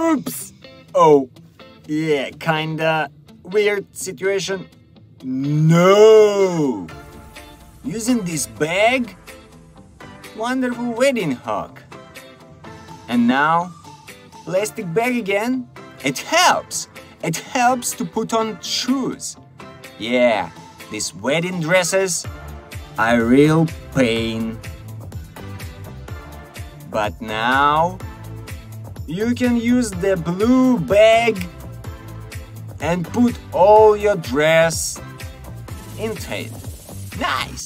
Oops! Oh, yeah, kinda weird situation. No! Using this bag? Wonderful wedding hook. And now, plastic bag again? It helps! It helps to put on shoes. Yeah, these wedding dresses are real pain. But now, you can use the blue bag and put all your dress into it. Nice!